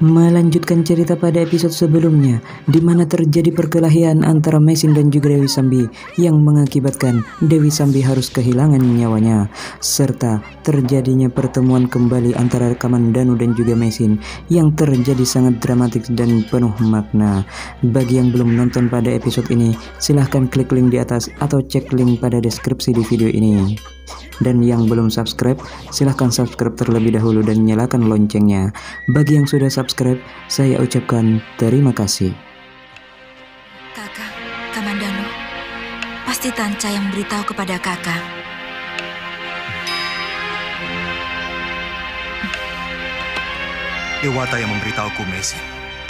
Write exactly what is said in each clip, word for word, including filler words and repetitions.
Melanjutkan cerita pada episode sebelumnya, di mana terjadi perkelahian antara Mesin dan juga Dewi Sambi yang mengakibatkan Dewi Sambi harus kehilangan nyawanya, serta terjadinya pertemuan kembali antara Kamandanu dan juga Mesin yang terjadi sangat dramatik dan penuh makna. Bagi yang belum nonton pada episode ini, silahkan klik link di atas atau cek link pada deskripsi di video ini. Dan yang belum subscribe, silahkan subscribe terlebih dahulu dan nyalakan loncengnya. Bagi yang sudah subscribe, saya ucapkan terima kasih. Kakak, Kamandanu, pasti Tanca yang memberitahu kepada kakak. Dewata yang memberitahuku, Mesin.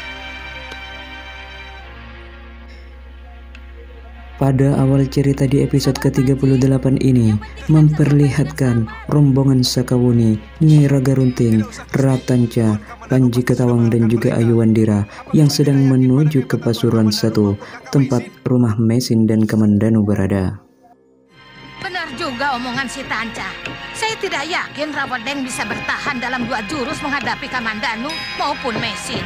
Pada awal cerita di episode ke tiga puluh delapan ini memperlihatkan rombongan Sakawuni, Nyai Raga Runting, Ratanca, Panji Ketawang dan juga Ayu Wandira yang sedang menuju ke Pasuruan satu, tempat rumah Mesin dan Kamandanu berada. Benar juga omongan si Tanca. Saya tidak yakin Rawandeng bisa bertahan dalam dua jurus menghadapi Kamandanu maupun Mesin.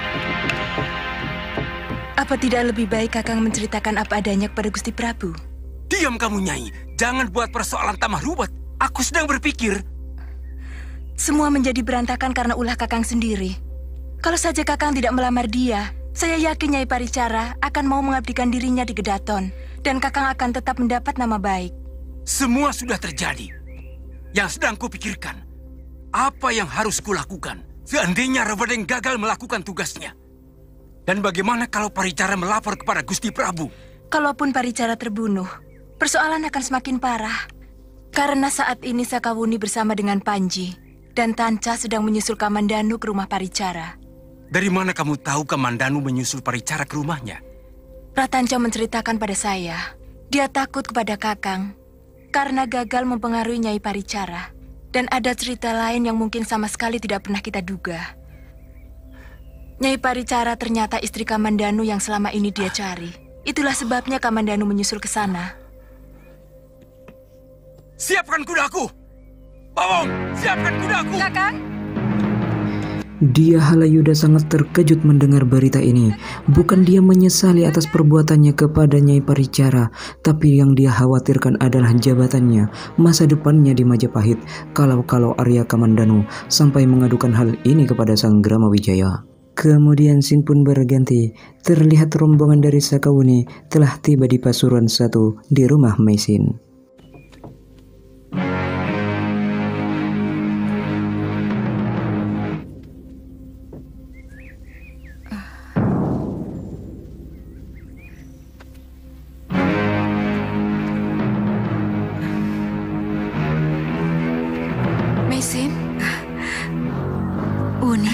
Apa tidak lebih baik Kakang menceritakan apa adanya kepada Gusti Prabu? Diam kamu, Nyai. Jangan buat persoalan tambah ruwet. Aku sedang berpikir. Semua menjadi berantakan karena ulah Kakang sendiri. Kalau saja Kakang tidak melamar dia, saya yakin Nyai Paricara akan mau mengabdikan dirinya di Gedaton. Dan Kakang akan tetap mendapat nama baik. Semua sudah terjadi. Yang sedang kupikirkan, apa yang harus kulakukan seandainya Rawandeng gagal melakukan tugasnya? Dan bagaimana kalau Paricara melapor kepada Gusti Prabu? Kalaupun Paricara terbunuh, persoalan akan semakin parah. Karena saat ini Sakawuni bersama dengan Panji dan Tanca sedang menyusul Kamandanu ke rumah Paricara. Dari mana kamu tahu Kamandanu menyusul Paricara ke rumahnya? Ratanca menceritakan pada saya, dia takut kepada Kakang karena gagal mempengaruhi Nyai Paricara. Dan ada cerita lain yang mungkin sama sekali tidak pernah kita duga. Nyai Paricara ternyata istri Kamandanu yang selama ini dia cari. Itulah sebabnya Kamandanu menyusul ke sana. Siapkan kudaku! Bawong, siapkan kudaku! Kakang? Dia Halayuda sangat terkejut mendengar berita ini. Bukan dia menyesali atas perbuatannya kepada Nyai Paricara, tapi yang dia khawatirkan adalah jabatannya, masa depannya di Majapahit, kalau-kalau Arya Kamandanu sampai mengadukan hal ini kepada Sang Gramawijaya. Kemudian scene pun berganti. Terlihat rombongan dari Sakawuni telah tiba di Pasuruan satu di rumah Mesin. Mesin? Uni?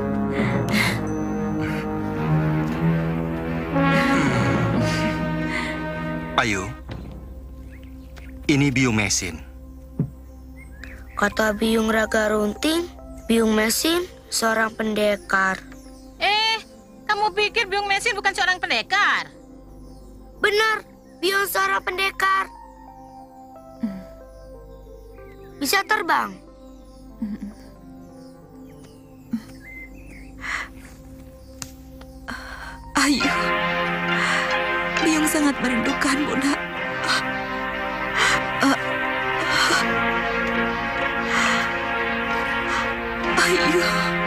Ayu, ini Biung Mesin. Kata Biung Raga Runting, Biung Mesin seorang pendekar. Eh, kamu pikir Biung Mesin bukan seorang pendekar? Benar, Biung seorang pendekar. Bisa terbang. Ayu, Biung sangat merindukanmu, nak. Ayu.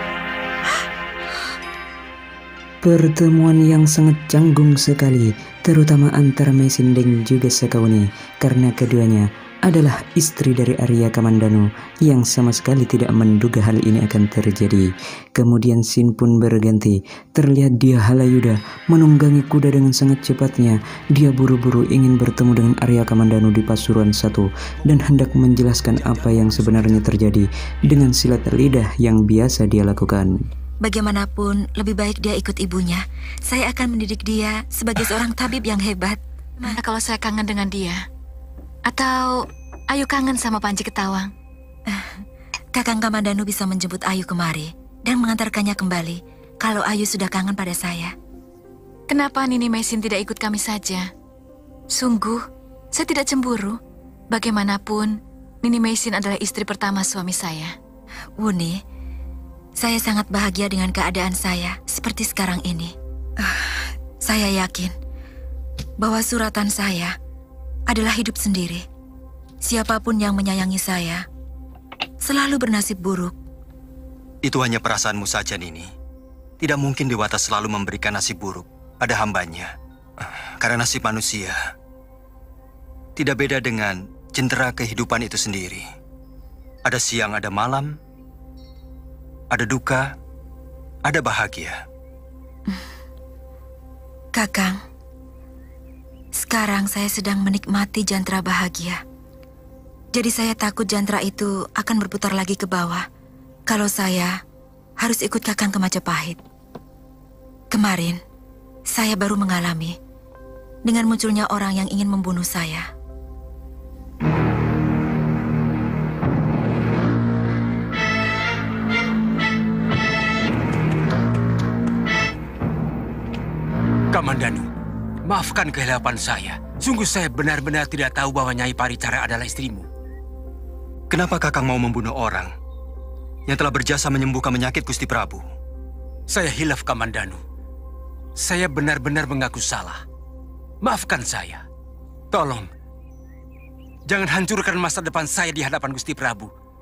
Pertemuan yang sangat canggung sekali, terutama antara Mesin dan juga Sakawuni, karena keduanya adalah istri dari Arya Kamandanu yang sama sekali tidak menduga hal ini akan terjadi. Kemudian scene pun berganti. Terlihat dia Halayuda menunggangi kuda dengan sangat cepatnya. Dia buru-buru ingin bertemu dengan Arya Kamandanu di Pasuruan satu dan hendak menjelaskan apa yang sebenarnya terjadi dengan silat lidah yang biasa dia lakukan. Bagaimanapun, lebih baik dia ikut ibunya. Saya akan mendidik dia sebagai seorang tabib yang hebat. Mana kalau saya kangen dengan dia? Atau Ayu kangen sama Panji Ketawang? Kakang Kamandanu bisa menjemput Ayu kemari dan mengantarkannya kembali kalau Ayu sudah kangen pada saya. Kenapa Nini Mesin tidak ikut kami saja? Sungguh, saya tidak cemburu. Bagaimanapun, Nini Mesin adalah istri pertama suami saya. Wuni, Saya sangat bahagia dengan keadaan saya seperti sekarang ini. Uh, saya yakin bahwa suratan saya adalah hidup sendiri. Siapapun yang menyayangi saya selalu bernasib buruk. Itu hanya perasaanmu saja, Nini. Tidak mungkin Dewata selalu memberikan nasib buruk pada hambanya. Karena nasib manusia tidak beda dengan jentera kehidupan itu sendiri. Ada siang, ada malam, ada duka, ada bahagia. Kakang, sekarang saya sedang menikmati jantera bahagia. Jadi saya takut jantera itu akan berputar lagi ke bawah kalau saya harus ikut Kakang ke Majapahit. Kemarin, saya baru mengalami dengan munculnya orang yang ingin membunuh saya. Kamandanu, maafkan kehilapan saya. Sungguh saya benar-benar tidak tahu bahwa Nyai Paricara adalah istrimu. Kenapa Kakang mau membunuh orang yang telah berjasa menyembuhkan penyakit Gusti Prabu? Saya hilaf, Kamandanu. Saya benar-benar mengaku salah. Maafkan saya. Tolong, jangan hancurkan masa depan saya di hadapan Gusti Prabu.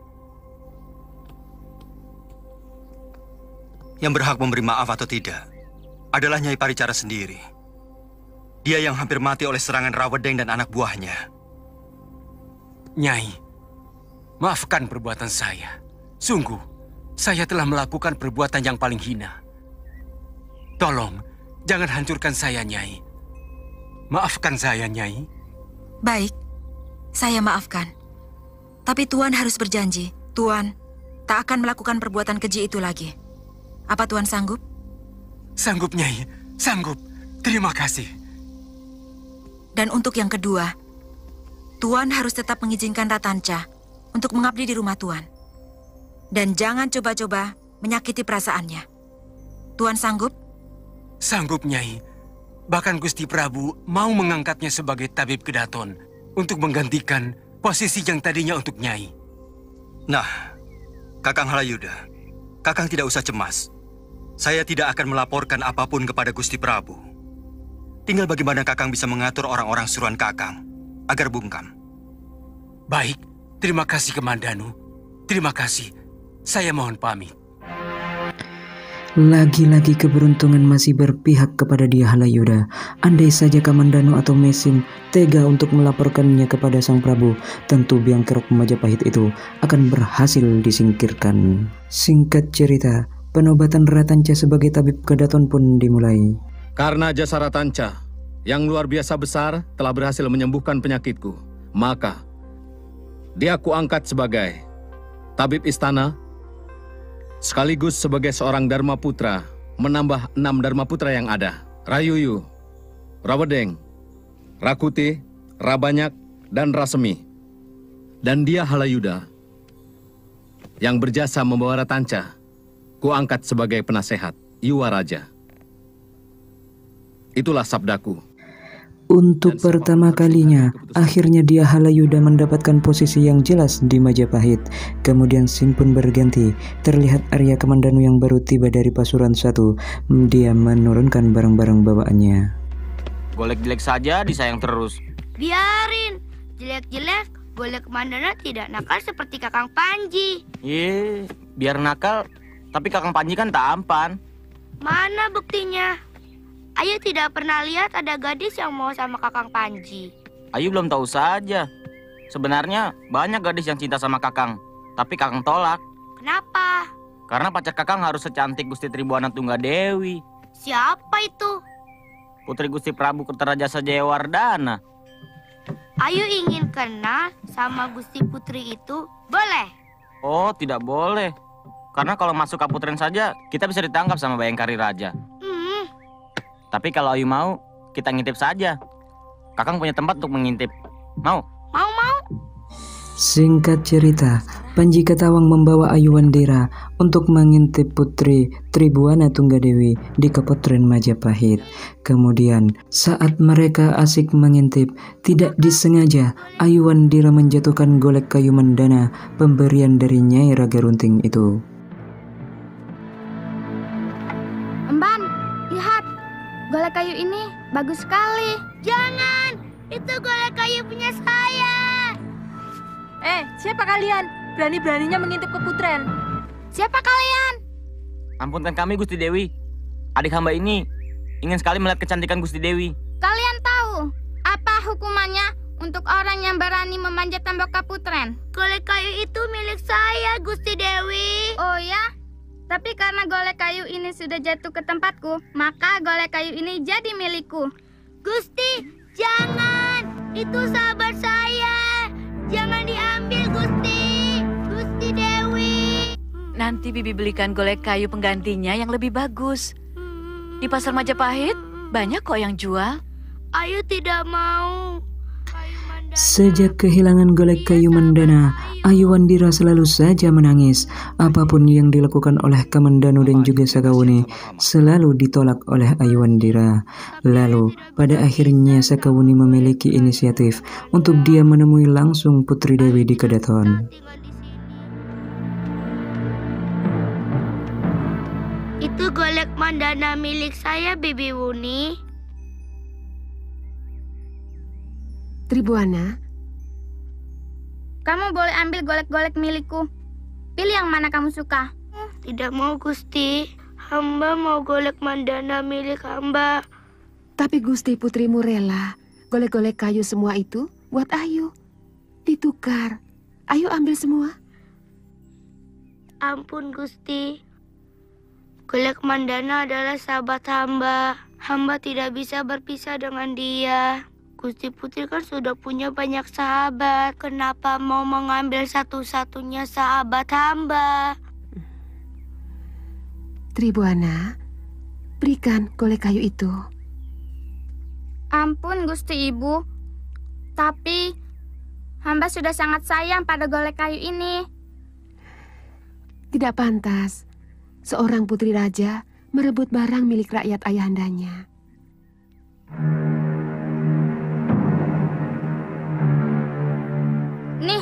Yang berhak memberi maaf atau tidak adalah Nyai Paricara sendiri. Dia yang hampir mati oleh serangan Rawedeng dan anak buahnya. Nyai, maafkan perbuatan saya. Sungguh, saya telah melakukan perbuatan yang paling hina. Tolong, jangan hancurkan saya, Nyai. Maafkan saya, Nyai. Baik, saya maafkan. Tapi Tuan harus berjanji, Tuan tak akan melakukan perbuatan keji itu lagi. Apa Tuan sanggup? Sanggup, Nyai. Sanggup. Terima kasih. Dan untuk yang kedua, Tuan harus tetap mengizinkan Ratanca untuk mengabdi di rumah Tuan. Dan jangan coba-coba menyakiti perasaannya. Tuan sanggup? Sanggup, Nyai. Bahkan Gusti Prabu mau mengangkatnya sebagai tabib Kedaton untuk menggantikan posisi yang tadinya untuk Nyai. Nah, Kakang Halayuda, Kakang tidak usah cemas. Saya tidak akan melaporkan apapun kepada Gusti Prabu. Tinggal bagaimana Kakang bisa mengatur orang-orang suruhan Kakang agar bungkam. Baik, terima kasih Kamandanu. Terima kasih. Saya mohon pamit. Lagi-lagi keberuntungan masih berpihak kepada dia Halayuda. Andai saja Kamandanu atau Mesin tega untuk melaporkannya kepada Sang Prabu, tentu biang kerok Majapahit itu akan berhasil disingkirkan. Singkat cerita, penobatan Ratanca sebagai tabib Kedaton pun dimulai. Karena jasa Ratanca yang luar biasa besar telah berhasil menyembuhkan penyakitku, maka dia kuangkat sebagai tabib istana sekaligus sebagai seorang Dharma Putra, menambah enam Dharma Putra yang ada. Rayuyu, Rawedeng, Rakuti, Rabanyak, dan Rasemi. Dan dia Halayuda yang berjasa membawa Ratanca, kuangkat sebagai penasehat Yuwa Raja. Itulah sabdaku. Untuk pertama kalinya, akhirnya dia Halayuda mendapatkan posisi yang jelas di Majapahit. Kemudian scene pun berganti. Terlihat Arya Kamandanu yang baru tiba dari Pasuruan satu. Dia menurunkan barang-barang bawaannya. Golek-jelek saja disayang terus. Biarin, jelek-jelek Golek Kamandanu tidak nakal seperti Kakang Panji. Iya, biar nakal, tapi Kakang Panji kan tampan. Mana buktinya? Ayu tidak pernah lihat ada gadis yang mau sama Kakang Panji. Ayu belum tahu saja. Sebenarnya banyak gadis yang cinta sama Kakang, tapi Kakang tolak. Kenapa? Karena pacar Kakang harus secantik Gusti Tribuana Tunggadewi. Siapa itu? Putri Gusti Prabu Kertarajasa Jayawardana. Ayu ingin kenal sama Gusti Putri itu, boleh? Oh, tidak boleh. Karena kalau masuk Kaputren saja, kita bisa ditangkap sama Bayangkari Raja. Hmm. Tapi kalau Ayu mau, kita ngintip saja. Kakang punya tempat untuk mengintip. Mau? Mau, mau. Singkat cerita, Panji Ketawang membawa Ayu Wandira untuk mengintip Putri Tribuana Tunggadewi di Kaputren Majapahit. Kemudian, saat mereka asik mengintip, tidak disengaja Ayu Wandira menjatuhkan golek kayu mendana pemberian dari Nyai Raga Runting itu. kayu ini bagus sekali. Jangan, itu golek kayu punya saya. Eh, siapa kalian? Berani-beraninya mengintip keputren. Siapa kalian? Ampunkan kami, Gusti Dewi. Adik hamba ini ingin sekali melihat kecantikan Gusti Dewi. Kalian tahu apa hukumannya untuk orang yang berani memanjat tembok Kaputren? Golek kayu itu milik saya, Gusti Dewi. Oh ya? Tapi karena golek kayu ini sudah jatuh ke tempatku, maka golek kayu ini jadi milikku. Gusti, jangan! Itu sahabat saya. Jangan diambil, Gusti. Gusti Dewi. Nanti Bibi belikan golek kayu penggantinya yang lebih bagus. Di pasar Majapahit banyak kok yang jual. Ayu tidak mau. Sejak kehilangan golek kayu Mandana, Ayu Wandira selalu saja menangis. Apapun yang dilakukan oleh Kamandanu dan juga Sakawuni selalu ditolak oleh Ayu Wandira. Lalu, pada akhirnya Sakawuni memiliki inisiatif untuk dia menemui langsung Putri Dewi di Kedaton. Itu golek Mandana milik saya, Bibi Wuni. Tribuana, kamu boleh ambil golek-golek milikku. Pilih yang mana kamu suka. Tidak mau, Gusti. Hamba mau golek Mandana milik hamba. Tapi Gusti putrimu rela golek-golek kayu semua itu buat Ayu. Ditukar. Ayu ambil semua. Ampun, Gusti. Golek Mandana adalah sahabat hamba. Hamba tidak bisa berpisah dengan dia. Gusti Putri kan sudah punya banyak sahabat. Kenapa mau mengambil satu-satunya sahabat hamba? Tribuana, berikan golek kayu itu. Ampun, Gusti Ibu. Tapi hamba sudah sangat sayang pada golek kayu ini. Tidak pantas seorang putri raja merebut barang milik rakyat ayahandanya. Nih.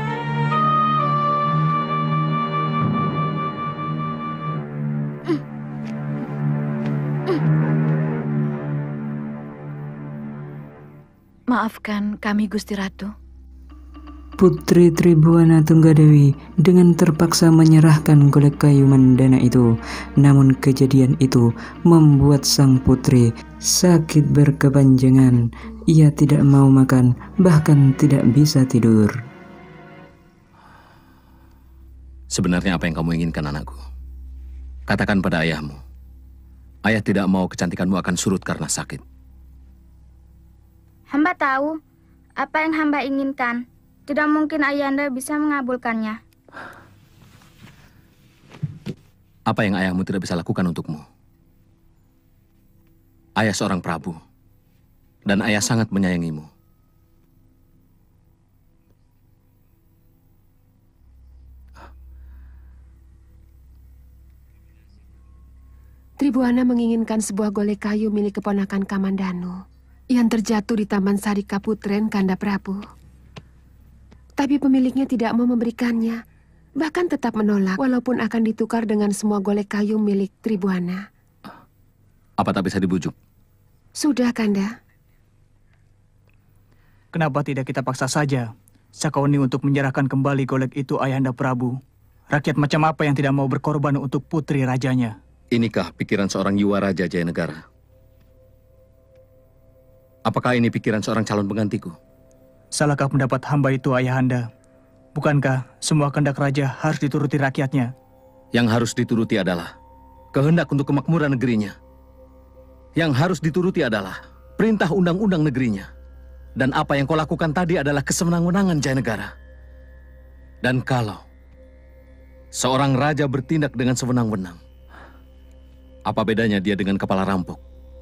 Maafkan kami, Gusti Ratu. Putri Tribuana Tunggadewi dengan terpaksa menyerahkan golek kayu Mandana itu. Namun kejadian itu membuat sang putri sakit berkepanjangan. Ia tidak mau makan, bahkan tidak bisa tidur. Sebenarnya apa yang kamu inginkan, anakku? Katakan pada ayahmu. Ayah tidak mau kecantikanmu akan surut karena sakit. Hamba tahu apa yang hamba inginkan. Tidak mungkin ayahanda bisa mengabulkannya. Apa yang ayahmu tidak bisa lakukan untukmu? Ayah seorang prabu. Dan ayah sangat menyayangimu. Tribuana menginginkan sebuah golek kayu milik keponakan Kamandanu yang terjatuh di Taman Sari Kaputren, Kanda Prabu. Tapi pemiliknya tidak mau memberikannya, bahkan tetap menolak walaupun akan ditukar dengan semua golek kayu milik Tribuana. Apa tak bisa dibujuk? Sudah, Kanda. Kenapa tidak kita paksa saja Sakawuni untuk menyerahkan kembali golek itu, Ayahanda Prabu? Rakyat macam apa yang tidak mau berkorban untuk putri rajanya? Inikah pikiran seorang Yuwa Raja Jayanegara? Apakah ini pikiran seorang calon penggantiku? Salahkah pendapat hamba itu, Ayahanda? Bukankah semua kehendak raja harus dituruti rakyatnya? Yang harus dituruti adalah kehendak untuk kemakmuran negerinya. Yang harus dituruti adalah perintah undang-undang negerinya. Dan apa yang kau lakukan tadi adalah kesewenang-wenangan Jayanegara. Dan kalau seorang raja bertindak dengan sewenang-wenang, apa bedanya dia dengan kepala rampok?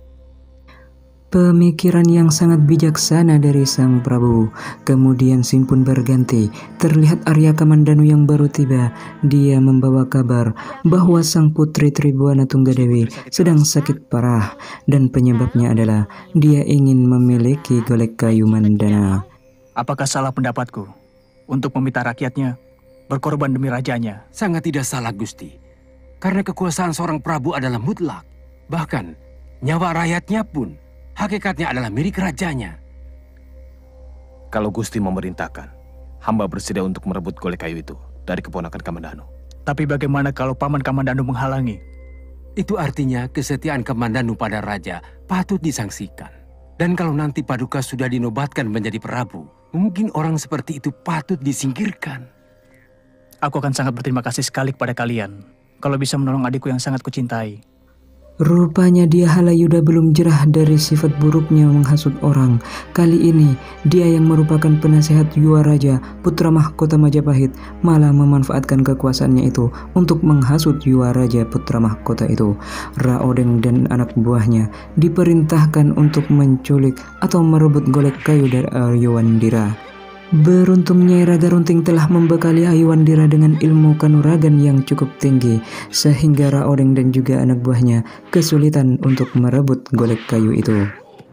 Pemikiran yang sangat bijaksana dari sang Prabu. Kemudian scene pun berganti. Terlihat Arya Kamandanu yang baru tiba. Dia membawa kabar bahwa sang putri Tribuana Tunggadewi sedang sakit parah. Dan penyebabnya adalah dia ingin memiliki golek kayu Mandana. Apakah salah pendapatku untuk meminta rakyatnya berkorban demi rajanya? Sangat tidak salah, Gusti. Karena kekuasaan seorang Prabu adalah mutlak. Bahkan, nyawa rakyatnya pun hakikatnya adalah milik rajanya. Kalau Gusti memerintahkan, hamba bersedia untuk merebut golek kayu itu dari keponakan Kamandanu. Tapi bagaimana kalau Paman Kamandanu menghalangi? Itu artinya kesetiaan Kamandanu pada raja patut disangsikan. Dan kalau nanti Paduka sudah dinobatkan menjadi Prabu, mungkin orang seperti itu patut disingkirkan. Aku akan sangat berterima kasih sekali kepada kalian kalau bisa menolong adikku yang sangat kucintai. Rupanya dia Halayuda belum jerah dari sifat buruknya menghasut orang. Kali ini dia yang merupakan penasehat Yuwa Raja, putra mahkota Majapahit, malah memanfaatkan kekuasaannya itu untuk menghasut Yuwa Raja, putra mahkota itu. Raodeng dan anak buahnya diperintahkan untuk menculik atau merebut golek kayu dari Ayuandira. Beruntungnya Nyai Raga Runting telah membekali Ayuandira dengan ilmu kanuragan yang cukup tinggi, sehingga Raodeng dan juga anak buahnya kesulitan untuk merebut golek kayu itu.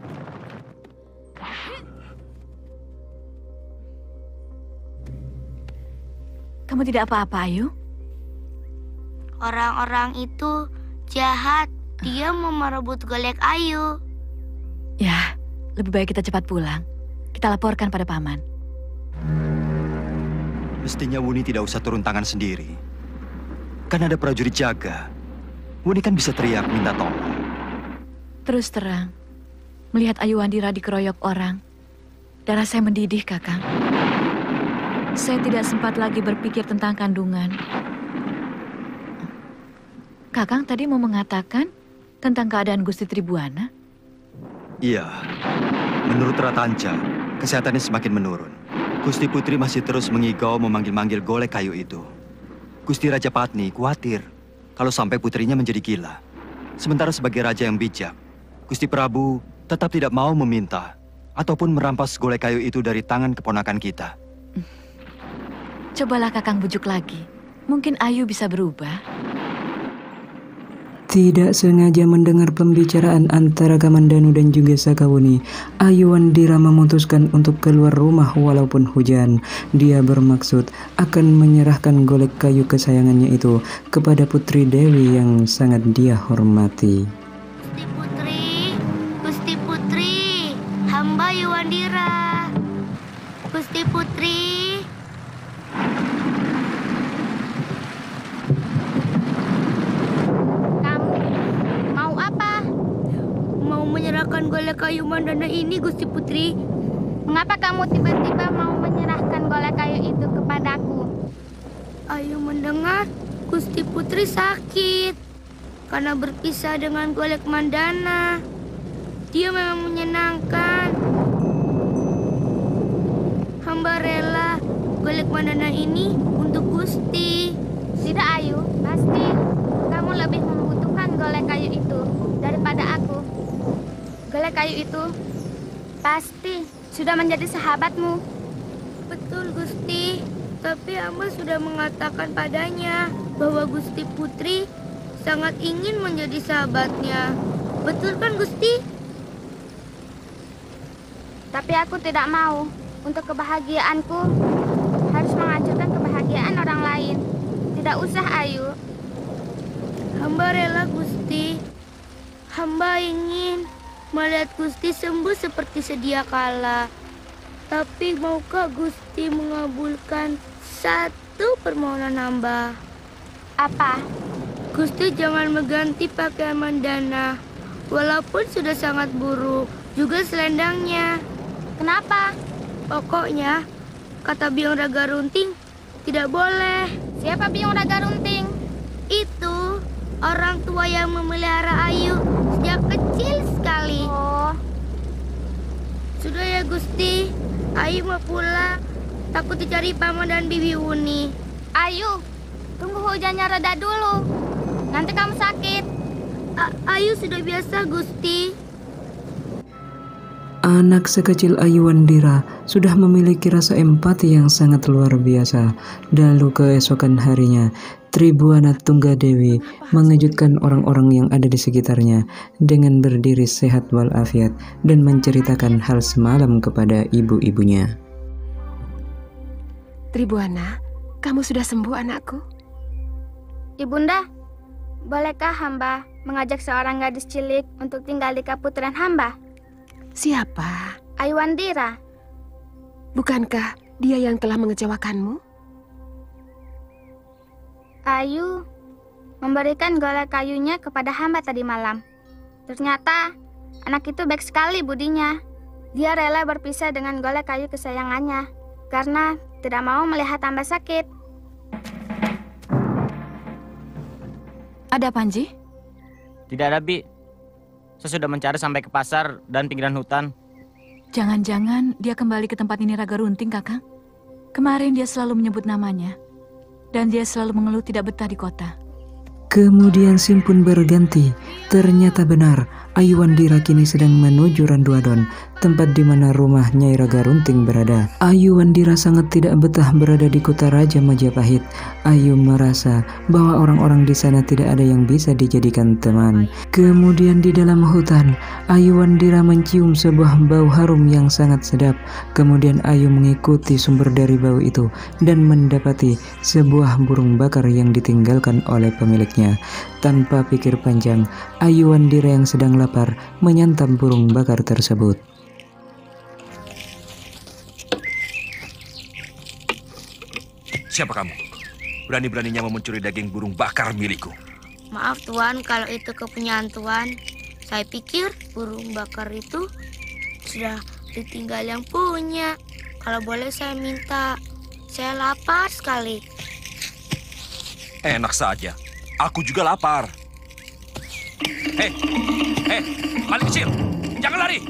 Kamu tidak apa-apa, Ayu? Orang-orang itu jahat. Dia mau merebut golek Ayu. Ya, lebih baik kita cepat pulang. Kita laporkan pada Paman. Mestinya Wuni tidak usah turun tangan sendiri. Kan ada prajurit jaga. Wuni kan bisa teriak minta tolong. Terus terang, melihat Ayuandira dikeroyok orang, darah saya mendidih, Kakang. Saya tidak sempat lagi berpikir tentang kandungan. Kakang tadi mau mengatakan tentang keadaan Gusti Tribuana? Iya, menurut Ratanca, kesehatannya semakin menurun. Gusti Putri masih terus mengigau memanggil-manggil golek kayu itu. Gusti Raja Patni khawatir kalau sampai putrinya menjadi gila. Sementara sebagai raja yang bijak, Gusti Prabu tetap tidak mau meminta ataupun merampas golek kayu itu dari tangan keponakan kita. Cobalah Kakang bujuk lagi. Mungkin Ayu bisa berubah. Tidak sengaja mendengar pembicaraan antara Kamandanu dan juga Sakawuni, Ayuandira memutuskan untuk keluar rumah walaupun hujan. Dia bermaksud akan menyerahkan golek kayu kesayangannya itu kepada Putri Dewi yang sangat dia hormati. Gusti Putri, Gusti Putri, hamba Ayuandira. Gusti Putri. Menyerahkan golek kayu Mandana ini, Gusti Putri. Mengapa kamu tiba-tiba mau menyerahkan golek kayu itu kepadaku? Ayu mendengar Gusti Putri sakit karena berpisah dengan golek Mandana. Dia memang menyenangkan. Hamba rela golek Mandana ini untuk Gusti. Tidak, Ayu. Pasti kamu lebih membutuhkan golek kayu itu daripada aku. Golek kayu itu pasti sudah menjadi sahabatmu. Betul, Gusti. Tapi hamba sudah mengatakan padanya bahwa Gusti Putri sangat ingin menjadi sahabatnya. Betul kan, Gusti? Tapi aku tidak mau. Untuk kebahagiaanku harus menghancurkan kebahagiaan orang lain. Tidak usah, Ayu. Hamba rela, Gusti. Hamba ingin melihat Gusti sembuh seperti sedia kala. Tapi maukah Gusti mengabulkan satu permohonan hamba? Apa? Gusti jangan mengganti pakaian Mandana. Walaupun sudah sangat buruk, juga selendangnya. Kenapa? Pokoknya, kata Biong Raga Runting, tidak boleh. Siapa Biong Raga Runting? Itu orang tua yang memelihara Ayu sejak kecil sekali. Oh. Sudah ya, Gusti. Ayu mau pulang. Takut dicari Paman dan Bibi Wuni. Ayu, tunggu hujannya reda dulu. Nanti kamu sakit. A Ayu sudah biasa, Gusti. Anak sekecil Ayuandira sudah memiliki rasa empati yang sangat luar biasa. Lalu keesokan harinya, Tribuana Tunggadewi mengejutkan orang-orang yang ada di sekitarnya dengan berdiri sehat walafiat dan menceritakan hal semalam kepada ibu-ibunya. Tribuana, kamu sudah sembuh, anakku? Ibunda, bolehkah hamba mengajak seorang gadis cilik untuk tinggal di kaputren hamba? Siapa? Aiwandira. Bukankah dia yang telah mengecewakanmu? Ayu memberikan golek kayunya kepada hamba tadi malam. Ternyata anak itu baik sekali budinya. Dia rela berpisah dengan golek kayu kesayangannya karena tidak mau melihat hamba sakit. Ada Panji? Tidak ada, Bi. Saya sudah mencari sampai ke pasar dan pinggiran hutan. Jangan-jangan dia kembali ke tempat ini Raga Runting, Kakang. Kemarin dia selalu menyebut namanya. Dan dia selalu mengeluh tidak betah di kota. Kemudian Sim pun berganti. Ternyata benar, Aiwandira kini sedang menuju Randuadon, tempat di mana rumah Nyai Raga Runting berada. Aiwandira sangat tidak betah berada di kota Raja Majapahit. Ayu merasa bahwa orang-orang di sana tidak ada yang bisa dijadikan teman. Kemudian di dalam hutan, Aiwandira mencium sebuah bau harum yang sangat sedap. Kemudian Ayu mengikuti sumber dari bau itu dan mendapati sebuah burung bakar yang ditinggalkan oleh pemiliknya. Tanpa pikir panjang, Aiwandira yang sedang lapar menyantap burung bakar tersebut. Siapa kamu? Berani-beraninya mau mencuri daging burung bakar milikku. Maaf Tuan, kalau itu kepunyaan Tuan. Saya pikir burung bakar itu sudah ditinggal yang punya. Kalau boleh saya minta, saya lapar sekali. Enak saja. Aku juga lapar. Hei, hei, balik kecil, jangan lari.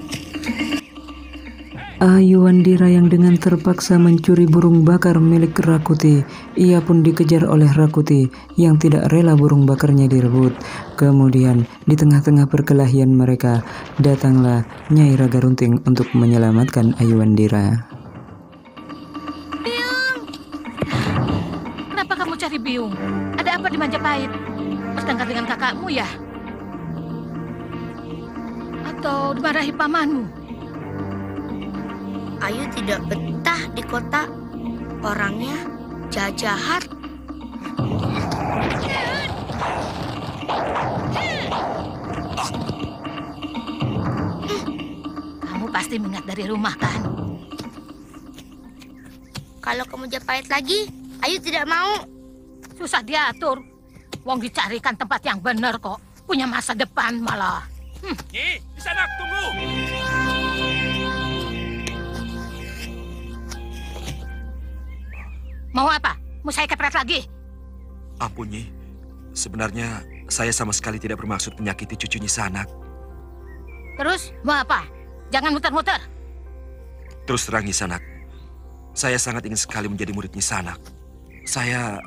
Aiwandira yang dengan terpaksa mencuri burung bakar milik Rakuti. Ia pun dikejar oleh Rakuti yang tidak rela burung bakarnya direbut. Kemudian di tengah-tengah perkelahian mereka, datanglah Nyai Raga Runting untuk menyelamatkan Aiwandira. Biung! Kenapa kamu cari Biung? Ada apa di Majapahit? Bertengkar dengan kakakmu ya? Atau dimarahi pamanmu? Ayu tidak betah di kota. Orangnya jahat-jahat. Kamu pasti mengingat dari rumah kan? Kalau kamu Majapahit lagi, Ayu tidak mau. Susah diatur. Wong dicarikan tempat yang benar kok. Punya masa depan malah. Hm. Nyi, di sana, tunggu. Mau apa? Mau saya kepret lagi? Ampun, Nyi. Sebenarnya saya sama sekali tidak bermaksud menyakiti cucu Nyi Sanak. Terus mau apa? Jangan muter-muter. Terus terang, Nyi Sanak. Saya sangat ingin sekali menjadi murid Nyi Sanak. Saya...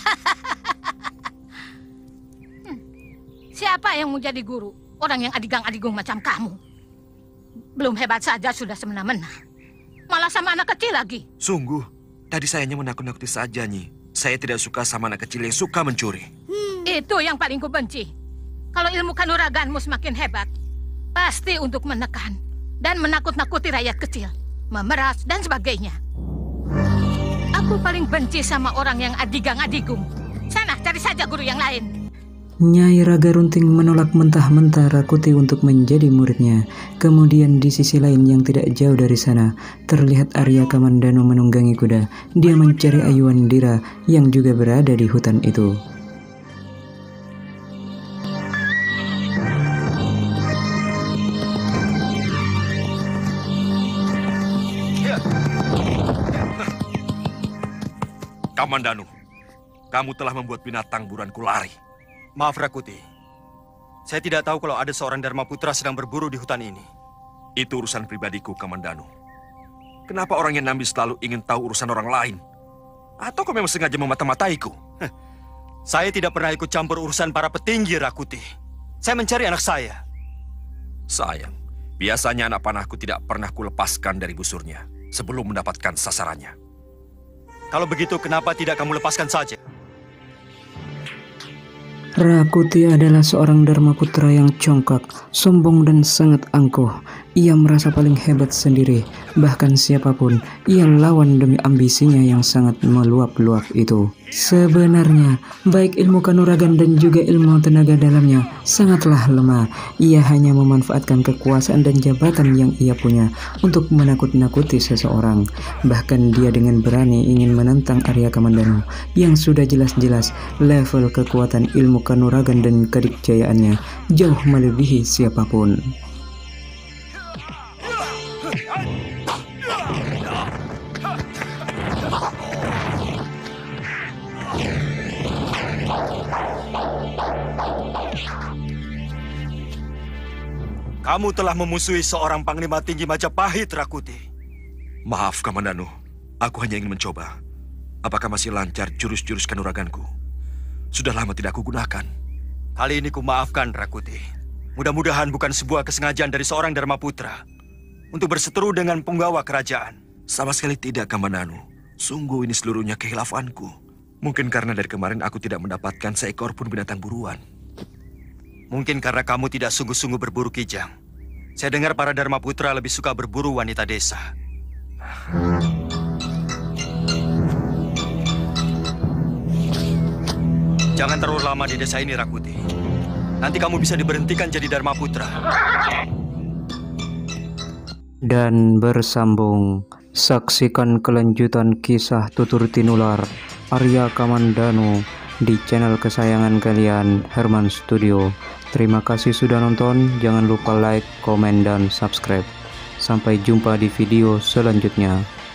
hmm. Siapa yang mau jadi guru? Orang yang adigang-adigung macam kamu. Belum hebat saja sudah semena-mena. Malah sama anak kecil lagi. Sungguh, tadi saya hanya menakut-nakuti saja, Nyi. Saya tidak suka sama anak kecil yang suka mencuri. Hmm. Itu yang paling kubenci. Kalau ilmu kanuraganmu semakin hebat, pasti untuk menekan dan menakut-nakuti rakyat kecil, memeras dan sebagainya. Aku paling benci sama orang yang adigang-adigung. Sana cari saja guru yang lain. Nyai Raga Runting menolak mentah-mentah Rakuti untuk menjadi muridnya. Kemudian di sisi lain yang tidak jauh dari sana, terlihat Arya Kamandanu menunggangi kuda. Dia mencari Aiwandira yang juga berada di hutan itu. Kamandanu, kamu telah membuat binatang buruanku lari. Maaf Rakuti, saya tidak tahu kalau ada seorang Dharma Putra sedang berburu di hutan ini. Itu urusan pribadiku, Kamandanu. Kenapa orang yang Nambi selalu ingin tahu urusan orang lain? Atau kau memang sengaja memata-mataiku? Saya tidak pernah ikut campur urusan para petinggi, Rakuti. Saya mencari anak saya. Sayang, biasanya anak panahku tidak pernah kulepaskan dari busurnya sebelum mendapatkan sasarannya. Kalau begitu, kenapa tidak kamu lepaskan saja? Rakuti adalah seorang Dharma Putra yang congkak, sombong dan sangat angkuh. ia merasa paling hebat sendiri. Bahkan siapapun yang lawan demi ambisinya yang sangat meluap-luap itu. Sebenarnya, baik ilmu kanuragan dan juga ilmu tenaga dalamnya sangatlah lemah. Ia hanya memanfaatkan kekuasaan dan jabatan yang ia punya untuk menakut-nakuti seseorang. Bahkan dia dengan berani ingin menentang Arya Kamandanu yang sudah jelas-jelas level kekuatan ilmu kanuragan dan kedikjayaannya jauh melebihi siapapun. Kamu telah memusuhi seorang panglima tinggi Majapahit, Rakuti. Maaf, Kamandanu. Aku hanya ingin mencoba. Apakah masih lancar jurus-jurus kanuraganku? Sudah lama tidak aku gunakan. Kali ini ku maafkan, Rakuti. Mudah-mudahan bukan sebuah kesengajaan dari seorang Dharma Putra untuk berseteru dengan penggawa kerajaan. Sama sekali tidak, Kamandanu. Sungguh ini seluruhnya kehilafanku. Mungkin karena dari kemarin aku tidak mendapatkan seekor pun binatang buruan. Mungkin karena kamu tidak sungguh-sungguh berburu kijang. Saya dengar para Dharma Putra lebih suka berburu wanita desa. Jangan terlalu lama di desa ini, Rakuti. Nanti kamu bisa diberhentikan jadi Dharma Putra. Dan bersambung, saksikan kelanjutan kisah Tutur Tinular Arya Kamandanu di channel kesayangan kalian, Herman Studio. Terima kasih sudah nonton, jangan lupa like, komen, dan subscribe. Sampai jumpa di video selanjutnya.